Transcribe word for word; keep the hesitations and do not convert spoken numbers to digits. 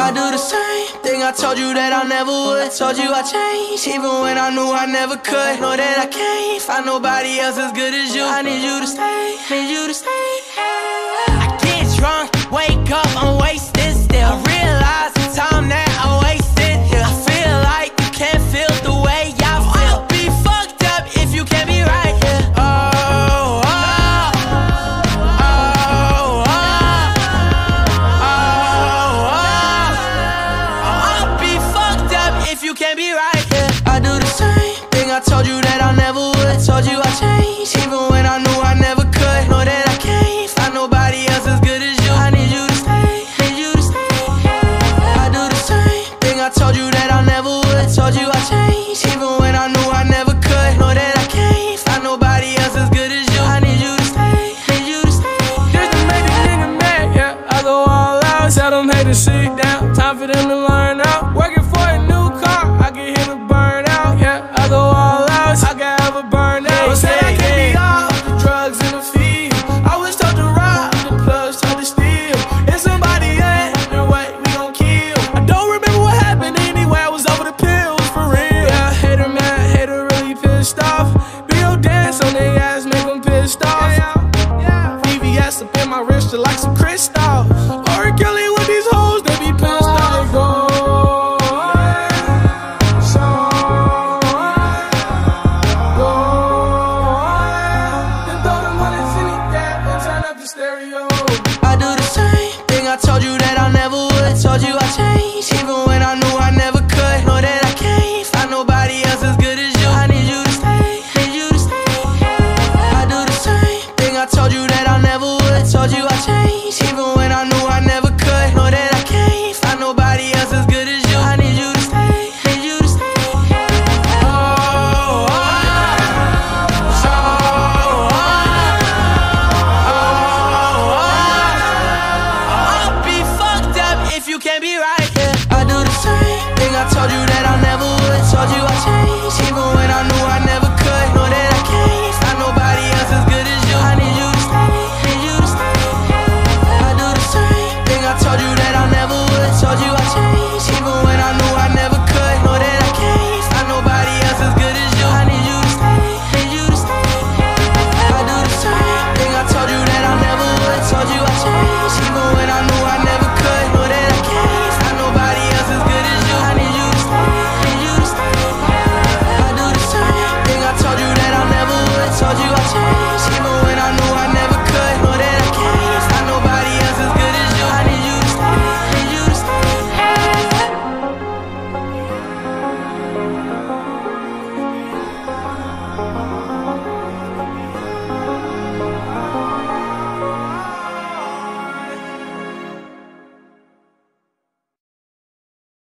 I do the same thing I told you that I never would. Told you I changed, even when I knew I never could. Know that I can't find nobody else as good as you. I need you to stay, need you to stay. I get drunk, wake up, I'm wasted still. I realize the time that I wasted here. I feel like you can't feel the way I feel. I'll be fucked up if you can't be right here. Oh, oh, oh, oh, oh, oh. I'll be fucked up if you can't be right here. I do the same thing I told you that I never would. Told you I changed, even when I knew I never could. Know that I can't find nobody else as good as you. I need you to stay, need you to stay. I do the same thing I told you that I never would. Told you I changed, even